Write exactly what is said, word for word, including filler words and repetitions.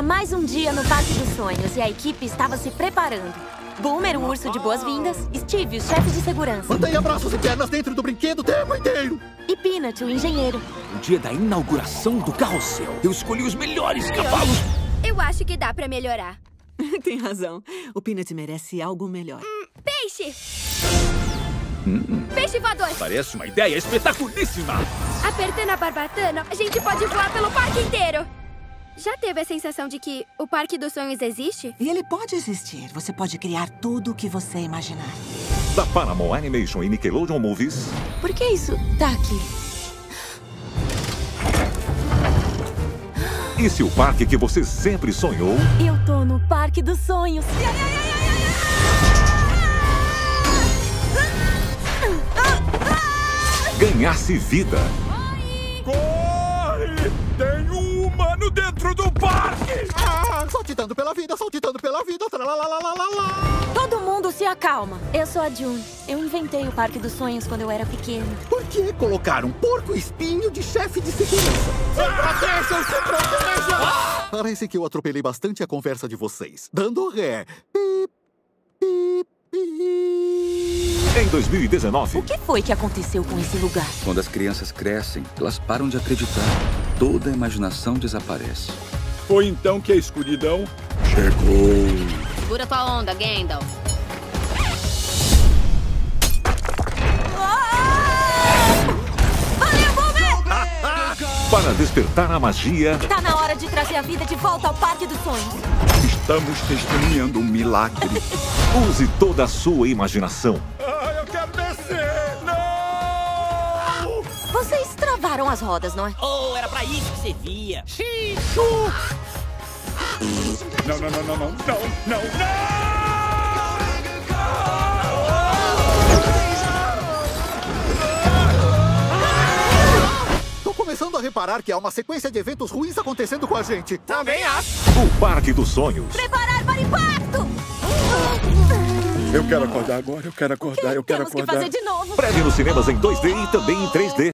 Era mais um dia no Parque dos Sonhos e a equipe estava se preparando. Boomer, o urso de boas-vindas, Steve, o chefe de segurança. Mantenha braços e pernas dentro do brinquedo o tempo inteiro. E Peanut, o engenheiro. No dia da inauguração do carrossel, eu escolhi os melhores cavalos. Eu acho que dá pra melhorar. Tem razão. O Peanut merece algo melhor. Hum, peixe! Hum. Peixe voador! Parece uma ideia espetaculíssima! Apertando a barbatana, a gente pode voar pelo parque inteiro! Já teve a sensação de que o Parque dos Sonhos existe? E ele pode existir. Você pode criar tudo o que você imaginar. Da Paramount Animation e Nickelodeon Movies. Por que isso tá aqui? E se o parque que você sempre sonhou... Eu tô no Parque dos Sonhos. ganhasse vida. Corre! Tem um humano dentro do parque! Ah, saltitando pela vida, saltitando pela vida. Tralalalala. Todo mundo se acalma. Eu sou a June. Eu inventei o Parque dos Sonhos quando eu era pequena. Por que colocar um porco espinho de chefe de segurança? Se protejam, se protejam! Ah! Parece que eu atropelei bastante a conversa de vocês. Dando ré. Pip, pip, pip. Em dois mil e dezenove... O que foi que aconteceu com esse lugar? Quando as crianças crescem, elas param de acreditar. Toda a imaginação desaparece. Foi então que a escuridão chegou. Segura tua onda, Gandalf. Valeu, Boomer! Para despertar a magia... Tá na hora de trazer a vida de volta ao Parque dos Sonhos. Estamos testemunhando um milagre. Use toda a sua imaginação. Ah, eu quero descer! Não! Vocês travaram as rodas, não é? Oh, era pra isso que servia. Não, não, não, não, não, não, não, não! Tô começando a reparar que há uma sequência de eventos ruins acontecendo com a gente. Também acho. O Parque dos Sonhos. Preparar para impacto! Eu quero acordar agora, eu quero acordar, eu quero Temos que acordar. fazer de novo. Breve nos cinemas em dois D e também em três D.